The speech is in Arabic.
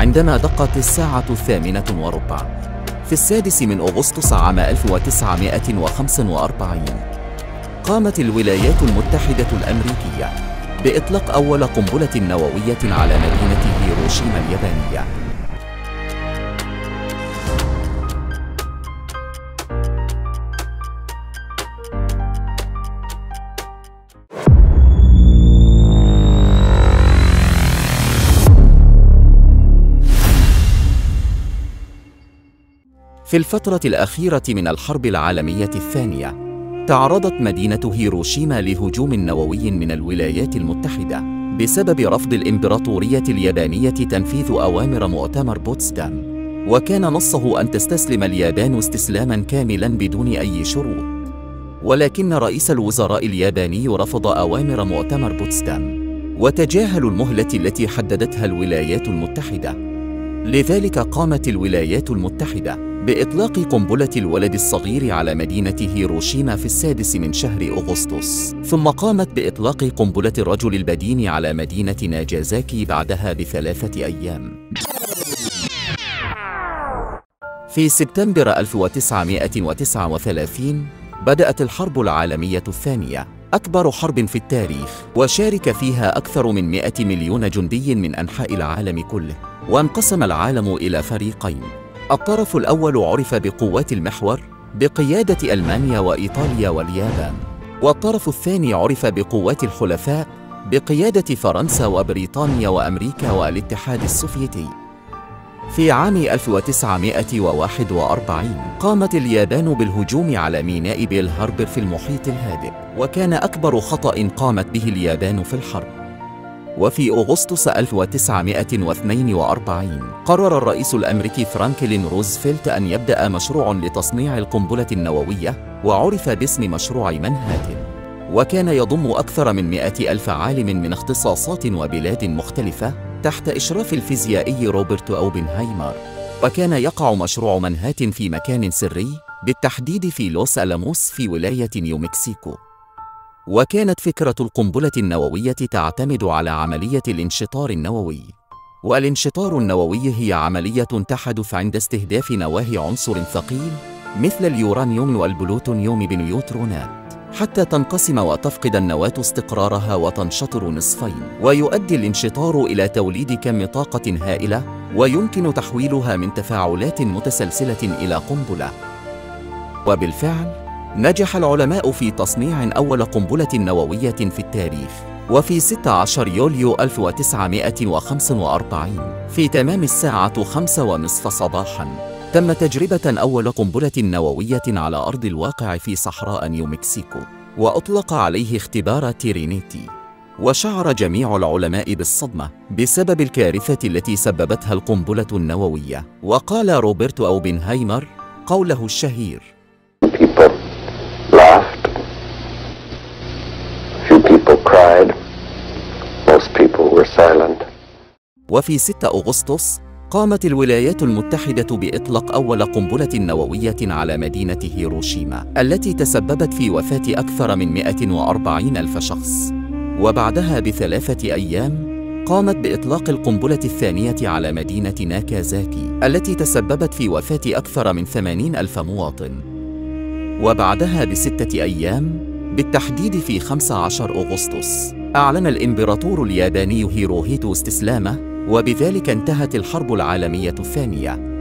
عندما دقت الساعة 8:15 في 6 أغسطس عام 1945، قامت الولايات المتحدة الأمريكية بإطلاق أول قنبلة نووية على مدينة هيروشيما اليابانية. في الفترة الأخيرة من الحرب العالمية الثانية، تعرضت مدينة هيروشيما لهجوم نووي من الولايات المتحدة بسبب رفض الإمبراطورية اليابانية تنفيذ أوامر مؤتمر بوتسدام، وكان نصه أن تستسلم اليابان استسلاماً كاملاً بدون أي شروط. ولكن رئيس الوزراء الياباني رفض أوامر مؤتمر بوتسدام وتجاهل المهلة التي حددتها الولايات المتحدة. لذلك قامت الولايات المتحدة بإطلاق قنبلة الولد الصغير على مدينة هيروشيما في 6 من شهر أغسطس، ثم قامت بإطلاق قنبلة الرجل البدين على مدينة ناجازاكي بعدها ب3 أيام. في سبتمبر 1939 بدأت الحرب العالمية الثانية، أكبر حرب في التاريخ، وشارك فيها أكثر من 100 مليون جندي من أنحاء العالم كله. وانقسم العالم إلى فريقين، الطرف الأول عرف بقوات المحور بقيادة ألمانيا وإيطاليا واليابان، والطرف الثاني عرف بقوات الحلفاء بقيادة فرنسا وبريطانيا وأمريكا والاتحاد السوفيتي. في عام 1941 قامت اليابان بالهجوم على ميناء بيل هاربر في المحيط الهادئ، وكان أكبر خطأ قامت به اليابان في الحرب. وفي أغسطس 1942 قرر الرئيس الأمريكي فرانكلين روزفلت أن يبدأ مشروع لتصنيع القنبلة النووية، وعرف باسم مشروع منهاتن، وكان يضم أكثر من 100,000 عالم من اختصاصات وبلاد مختلفة تحت إشراف الفيزيائي روبرت أوبنهايمر. وكان يقع مشروع منهاتن في مكان سري، بالتحديد في لوس ألاموس في ولاية نيومكسيكو. وكانت فكرة القنبلة النووية تعتمد على عملية الانشطار النووي، والانشطار النووي هي عملية تحدث عند استهداف نواة عنصر ثقيل مثل اليورانيوم والبلوتونيوم بنيوترونات حتى تنقسم وتفقد النواة استقرارها وتنشطر نصفين، ويؤدي الانشطار إلى توليد كم طاقة هائلة ويمكن تحويلها من تفاعلات متسلسلة إلى قنبلة. وبالفعل نجح العلماء في تصنيع أول قنبلة نووية في التاريخ، وفي 16 يوليو 1945 في تمام الساعة 5:30 صباحاً تم تجربة أول قنبلة نووية على أرض الواقع في صحراء نيومكسيكو، وأطلق عليه اختبار تيرينيتي. وشعر جميع العلماء بالصدمة بسبب الكارثة التي سببتها القنبلة النووية. وقال روبرت أوبنهايمر قوله الشهير: laughed, few people cried, most people were silent. وفي 6 أغسطس قامت الولايات المتحدة بإطلاق أول قنبلة نووية على مدينة هيروشيما التي تسببت في وفاة أكثر من 140,000 شخص. وبعدها ب3 أيام قامت بإطلاق القنبلة الثانية على مدينة ناكازاكي التي تسببت في وفاة أكثر من 80,000 مواطن. وبعدها ب6 أيام، بالتحديد في 15 أغسطس، أعلن الإمبراطور الياباني هيروهيتو استسلامه، وبذلك انتهت الحرب العالمية الثانية.